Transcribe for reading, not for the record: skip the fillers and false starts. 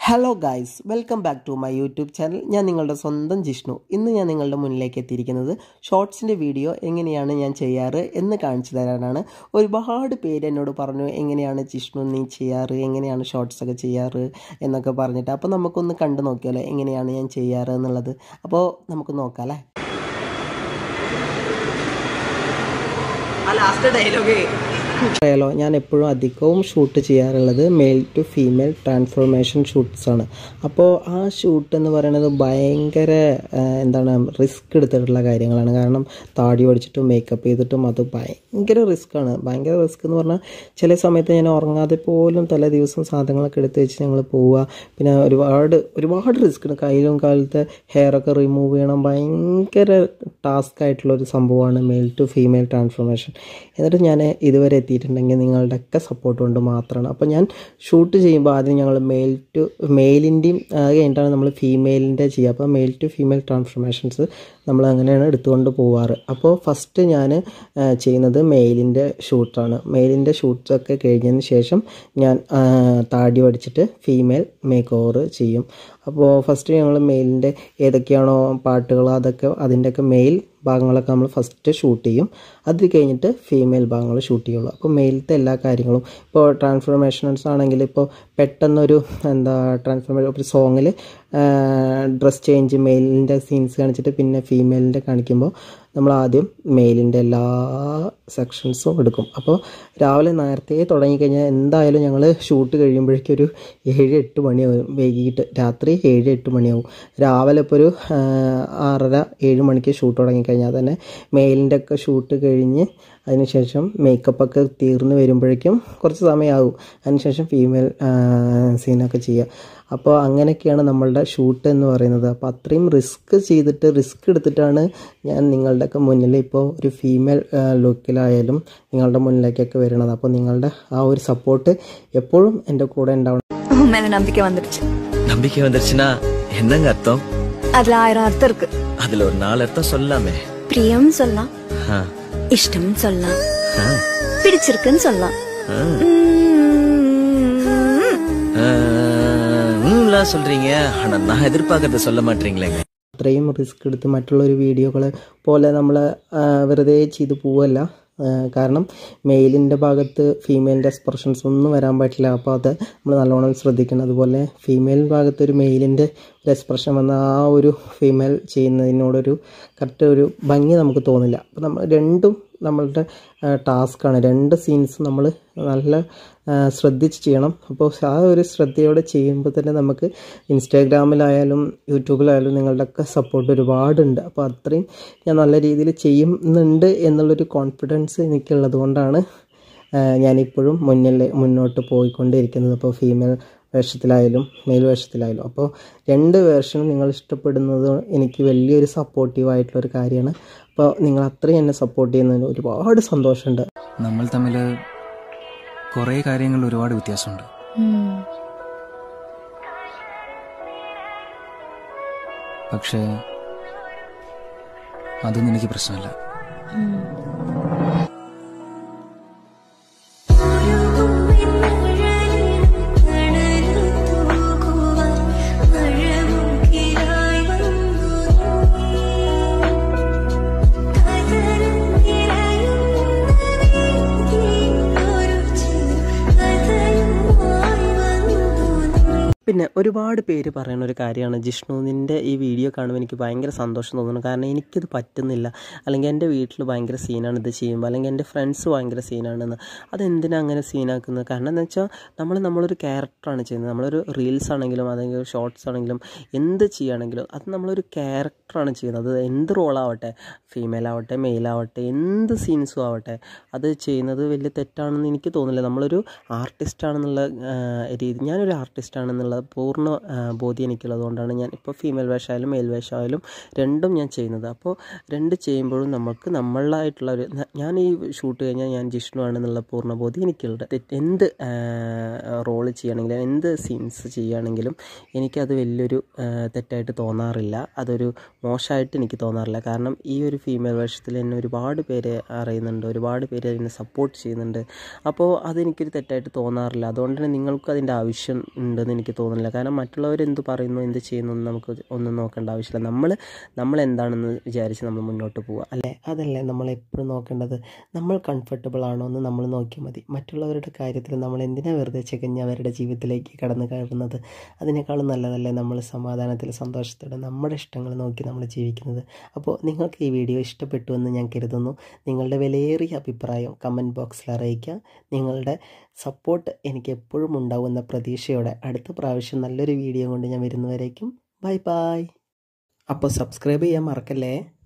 Hello guys, welcome back to my YouTube channel. ഞാൻ നിങ്ങളുടെ സ്വന്തം ജിഷ്ണു. ഇന്ന് ഞാൻ നിങ്ങളുടെ മുന്നിലേക്ക് എത്തിയിരിക്കുന്നത് ഷോർട്സിൻ്റെ വീഡിയോ എങ്ങനെയാണ് ഞാൻ ചെയ്യാറ് എന്ന് കാണിച്ചു തരാനാണ്. ഒരുപാട് പേര് എന്നോട് പറഞ്ഞു, എങ്ങനെയാണ് ജിഷ്ണു നീ ചെയ്യാറ്, എങ്ങനെയാണ് ഷോർട്സൊക്കെ ചെയ്യാറ് എന്നൊക്കെ പറഞ്ഞിട്ട്. അപ്പോൾ നമുക്കൊന്ന് കണ്ടു നോക്കിയാലോ എങ്ങനെയാണ് ഞാൻ ചെയ്യാറ് എന്നുള്ളത്. അപ്പോൾ നമുക്ക് നോക്കാം അല്ലേ. ലാസ്റ്റ് ഡയലോഗ് അറിയാലോ, ഞാൻ എപ്പോഴും അധികവും ഷൂട്ട് ചെയ്യാറുള്ളത് മെയിൽ ടു ഫീമെയിൽ ട്രാൻസ്ഫോർമേഷൻ ഷൂട്ട്സാണ്. അപ്പോൾ ആ ഷൂട്ട് എന്ന് പറയുന്നത് ഭയങ്കര റിസ്ക് എടുത്തിട്ടുള്ള കാര്യങ്ങളാണ്. കാരണം താടി പഠിച്ചിട്ടും മേക്കപ്പ് ചെയ്തിട്ടും അത് ഭയങ്കര റിസ്ക്കാണ്. ഭയങ്കര റിസ്ക് എന്ന് പറഞ്ഞാൽ ചില സമയത്ത് ഞാൻ ഉറങ്ങാതെ പോലും തലേ ദിവസം സാധനങ്ങളൊക്കെ എടുത്ത് വെച്ച് ഞങ്ങൾ പോവുക. പിന്നെ ഒരുപാട് റിസ്ക് ഉണ്ട്. കയ്യിലും കാലത്തെ ഹെയറൊക്കെ റിമൂവ് ചെയ്യണം. ഭയങ്കര ടാസ്ക് ആയിട്ടുള്ളൊരു സംഭവമാണ് മെയിൽ ടു ഫീമെയിൽ ട്രാൻസ്ഫോർമേഷൻ. എന്നിട്ട് ഞാൻ ഇതുവരെ എത്തിയിട്ടുണ്ടെങ്കിൽ നിങ്ങളുടെയൊക്കെ സപ്പോർട്ട് കൊണ്ട് മാത്രമാണ്. അപ്പോൾ ഞാൻ ഷൂട്ട് ചെയ്യുമ്പോൾ ആദ്യം ഞങ്ങൾ മെയിലിൻ്റെയും അത് കഴിഞ്ഞിട്ടാണ് നമ്മൾ ഫീമെയിലിൻ്റെ ചെയ്യുക. അപ്പോൾ മെയിൽ ടു ഫീമെയിൽ ട്രാൻസ്ഫോർമേഷൻസ് നമ്മൾ അങ്ങനെയാണ് എടുത്തുകൊണ്ട് പോവാറ്. അപ്പോൾ ഫസ്റ്റ് ഞാൻ ചെയ്യുന്നത് മെയിലിൻ്റെ ഷൂട്ടാണ്. മെയിലിൻ്റെ ഷൂട്ട്സൊക്കെ കഴിഞ്ഞതിന് ശേഷം ഞാൻ താടി പഠിച്ചിട്ട് ഫീമെയിൽ മേക്ക് ഓവർ ചെയ്യും. അപ്പോൾ ഫസ്റ്റ് ഞങ്ങൾ മെയിലിൻ്റെ ഏതൊക്കെയാണോ പാട്ടുകൾ അതിൻ്റെയൊക്കെ മെയിൽ ഭാഗങ്ങളൊക്കെ നമ്മൾ ഫസ്റ്റ് ഷൂട്ട് ചെയ്യും. അത് കഴിഞ്ഞിട്ട് ഫീമെയിൽ ഭാഗങ്ങൾ ഷൂട്ട് ചെയ്യുള്ളൂ. അപ്പോൾ മെയിലത്തെ എല്ലാ കാര്യങ്ങളും ഇപ്പോൾ ട്രാൻസ്ഫോർമേഷൻസ് ആണെങ്കിൽ ഇപ്പോൾ പെട്ടെന്നൊരു ഒരു സോങ്ങിൽ ഡ്രസ് ചേഞ്ച് മെയിലിൻ്റെ സീൻസ് കാണിച്ചിട്ട് പിന്നെ ഫീമെയിലിൻ്റെ കാണിക്കുമ്പോൾ നമ്മൾ ആദ്യം മെയിലിൻ്റെ എല്ലാ സെക്ഷൻസും എടുക്കും. അപ്പോൾ രാവിലെ നേരത്തെ തുടങ്ങിക്കഴിഞ്ഞാൽ എന്തായാലും ഞങ്ങൾ ഷൂട്ട് കഴിയുമ്പോഴേക്കും ഒരു 7-8 മണിയാവും. വൈകിട്ട് രാത്രി 7-8 മണിയാവും. രാവിലെ ഇപ്പോൾ ഒരു 6:30-7 മണിക്ക് ഷൂട്ട് തുടങ്ങിക്കഴിഞ്ഞാൽ തന്നെ മെയിലിൻ്റെ ഒക്കെ ഷൂട്ട് കഴിഞ്ഞ് അതിനുശേഷം മേക്കപ്പൊക്കെ തീർന്ന് വരുമ്പോഴേക്കും കുറച്ച് സമയമാകും. അതിനുശേഷം ഫീമെയിൽ സീനൊക്കെ ചെയ്യുക. അപ്പോൾ അങ്ങനെയൊക്കെയാണ് നമ്മളുടെ ഷൂട്ട് എന്ന് പറയുന്നത്. അപ്പോൾ അത്രയും റിസ്ക് എടുത്തിട്ടാണ് ഞാൻ നിങ്ങളുടെയൊക്കെ മുന്നിൽ ഇപ്പോൾ ഒരു ഫീമെയിൽ ലുക്കിലായാലും നിങ്ങളുടെ മുന്നിലേക്കൊക്കെ വരുന്നത്. അപ്പോൾ നിങ്ങളുടെ ആ ഒരു സപ്പോർട്ട് എപ്പോഴും എൻ്റെ കൂടെ ഉണ്ടാവണം. நம்பிக்கை வந்துருச்சுன்னா என்னங்க அர்த்தம்? அதுல 1000 அர்த்தம் இருக்கு. அதுல ஒரு 4 அர்த்தம் சொல்லலாமே. பிரியம் சொல்லலாம், இஷ்டம் சொல்லலாம், பிடிச்சிருக்குன்னு சொல்லலாம். சொல்றீங்க, ஆனா நான் எதிர்பார்க்கறத சொல்ல மாட்டீங்களேங்க. അത്രയും റിസ്ക് എടുത്ത് മറ്റുള്ളൊരു വീഡിയോകൾ പോലെ നമ്മൾ വെറുതെ ചെയ്ത് പോവല്ല. കാരണം മെയിലിൻ്റെ ഭാഗത്ത് ഫീമെയിലിൻ്റെ എക്സ്പ്രഷൻസ് ഒന്നും വരാൻ പറ്റില്ല. അപ്പോൾ അത് നമ്മൾ നല്ലോണം ശ്രദ്ധിക്കണം. അതുപോലെ ഫീമെയിൽ ഭാഗത്ത് ഒരു മെയിലിൻ്റെ ഒരു എക്സ്പ്രഷൻ വന്ന ആ ഒരു ഫീമെയിൽ ചെയ്യുന്നതിനോടൊരു കറക്റ്റ് ഒരു ഭംഗി നമുക്ക് തോന്നില്ല. അപ്പോൾ നമ്മൾ രണ്ടും നമ്മളുടെ ടാസ്ക്കാണ്. 2 സീൻസും നമ്മൾ നല്ല ശ്രദ്ധിച്ച് ചെയ്യണം. അപ്പോൾ ആ ഒരു ശ്രദ്ധയോടെ ചെയ്യുമ്പോൾ തന്നെ നമുക്ക് ഇൻസ്റ്റാഗ്രാമിലായാലും യൂട്യൂബിലായാലും നിങ്ങളുടെയൊക്കെ സപ്പോർട്ട് ഒരുപാടുണ്ട്. അപ്പോൾ അത്രയും ഞാൻ നല്ല രീതിയിൽ ചെയ്യുന്നുണ്ട് എന്നുള്ളൊരു കോൺഫിഡൻസ് എനിക്കുള്ളത് കൊണ്ടാണ് ഞാനിപ്പോഴും മുന്നോട്ട് പോയിക്കൊണ്ടിരിക്കുന്നത്. അപ്പോൾ ഫീമെയിൽ വേഷത്തിലായാലും മെയിൽ വേഷത്തിലായാലും. അപ്പോൾ 2 വേർഷനും നിങ്ങൾ ഇഷ്ടപ്പെടുന്നത് എനിക്ക് വലിയൊരു സപ്പോർട്ടീവായിട്ടുള്ളൊരു കാര്യമാണ്. അപ്പോൾ നിങ്ങൾ അത്രയും എന്നെ സപ്പോർട്ട് ചെയ്യുന്നതിന് ഒരുപാട് സന്തോഷമുണ്ട്. നമ്മൾ തമ്മിൽ കുറേ കാര്യങ്ങളിൽ ഒരുപാട് വ്യത്യാസമുണ്ട്. പക്ഷേ അതൊന്നും എനിക്ക് പ്രശ്നമല്ല. പിന്നെ ഒരുപാട് പേര് പറയുന്ന ഒരു കാര്യമാണ്, ജിഷ്ണു നിൻ്റെ ഈ വീഡിയോ കാണുമ്പോൾ എനിക്ക് ഭയങ്കര സന്തോഷം തോന്നുന്നു. കാരണം എനിക്കിത് പറ്റുന്നില്ല, അല്ലെങ്കിൽ എൻ്റെ വീട്ടിൽ ഭയങ്കര സീനാണ് ഇത് ചെയ്യുമ്പോൾ, അല്ലെങ്കിൽ എൻ്റെ ഫ്രണ്ട്സ് ഭയങ്കര സീനാണെന്ന്. അതെന്തിനാണ് അങ്ങനെ സീനാക്കുന്നത്? കാരണം എന്ന് വെച്ചാൽ നമ്മളൊരു ക്യാരക്ടറാണ് ചെയ്യുന്നത്. നമ്മളൊരു റീൽസ് ആണെങ്കിലും അല്ലെങ്കിൽ ഷോർട്സ് ആണെങ്കിലും എന്ത് ചെയ്യുകയാണെങ്കിലും അത് നമ്മളൊരു ക്യാരക്ടറാണ് ചെയ്യുന്നത്. അത് എന്ത് റോളാവട്ടെ, ഫീമെയിൽ ആവട്ടെ മെയിൽ ആവട്ടെ, എന്ത് സീൻസും ആവട്ടെ, അത് ചെയ്യുന്നത് വലിയ തെറ്റാണെന്ന് എനിക്ക് തോന്നുന്നില്ല. നമ്മളൊരു ആർട്ടിസ്റ്റാണെന്നുള്ള രീതി, ഞാനൊരു ആർട്ടിസ്റ്റാണെന്നുള്ള പൂർണ്ണ ബോധ്യം എനിക്കുള്ളത് കൊണ്ടാണ് ഞാൻ ഇപ്പോൾ ഫീമെയിൽ വേഷമായാലും മെയിൽ വേഷമായാലും രണ്ടും ഞാൻ ചെയ്യുന്നത്. അപ്പോൾ 2 ചെയ്യുമ്പോഴും നമുക്ക് നമ്മളായിട്ടുള്ള ഞാൻ ഈ ഷൂട്ട് കഴിഞ്ഞാൽ ഞാൻ ജിഷ്ണു ആണെന്നുള്ള പൂർണ്ണ ബോധ്യം എനിക്കുള്ളത്. എന്ത് റോള് ചെയ്യുകയാണെങ്കിലും എന്ത് സീൻസ് ചെയ്യുകയാണെങ്കിലും എനിക്കത് വലിയൊരു തെറ്റായിട്ട് തോന്നാറില്ല, അതൊരു മോശമായിട്ട് എനിക്ക് തോന്നാറില്ല. കാരണം ഈ ഒരു ഫീമെയിൽ വേഷത്തിൽ എന്നെ ഒരുപാട് പേര് അറിയുന്നുണ്ട്, ഒരുപാട് പേര് എന്നെ സപ്പോർട്ട് ചെയ്യുന്നുണ്ട്. അപ്പോൾ അതെനിക്കൊരു തെറ്റായിട്ട് തോന്നാറില്ല. അതുകൊണ്ട് തന്നെ നിങ്ങൾക്കും അതിൻ്റെ ആവശ്യം ഉണ്ടെന്ന് എനിക്ക് തോന്നുന്നു. തോന്നുന്നില്ല. കാരണം മറ്റുള്ളവർ എന്ത് പറയുന്നു, എന്ത് ചെയ്യുന്നു എന്ന് നമുക്ക് ഒന്നും നോക്കേണ്ട ആവശ്യമില്ല. നമ്മൾ എന്താണെന്ന് വിചാരിച്ച് നമ്മൾ മുന്നോട്ട് പോവുക, അല്ലേ? അതല്ലേ നമ്മളെപ്പോഴും നോക്കേണ്ടത്. നമ്മൾ കംഫർട്ടബിൾ ആണോ എന്ന് നമ്മൾ നോക്കിയാൽ മതി. മറ്റുള്ളവരുടെ കാര്യത്തിൽ നമ്മൾ എന്തിനാണ് വെറുതെ ചികഞ്ഞ് അവരുടെ ജീവിതത്തിലേക്ക് കടന്നു കയറുന്നത്? അതിനേക്കാളും നല്ലതല്ലേ നമ്മൾ സമാധാനത്തിൽ സന്തോഷത്തോടെ നമ്മുടെ ഇഷ്ടങ്ങൾ നോക്കി നമ്മൾ ജീവിക്കുന്നത്. അപ്പോൾ നിങ്ങൾക്ക് ഈ വീഡിയോ ഇഷ്ടപ്പെട്ടു എന്ന് ഞാൻ കരുതുന്നു. നിങ്ങളുടെ വിലയേറിയ അഭിപ്രായം കമൻറ്റ് ബോക്സിൽ അറിയിക്കുക. നിങ്ങളുടെ സപ്പോർട്ട് എനിക്ക് എപ്പോഴും ഉണ്ടാവുമെന്ന പ്രതീക്ഷയോടെ അടുത്ത പ്രാവശ്യം നല്ലൊരു വീഡിയോ കൊണ്ട് ഞാൻ വരുന്നവരേക്കും ബൈ ബൈ. അപ്പോൾ സബ്സ്ക്രൈബ് ചെയ്യാൻ മറക്കല്ലേ.